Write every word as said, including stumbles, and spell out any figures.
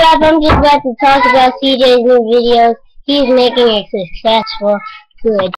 up? I'm just about to talk about C J's new videos. He's making it successful. Good.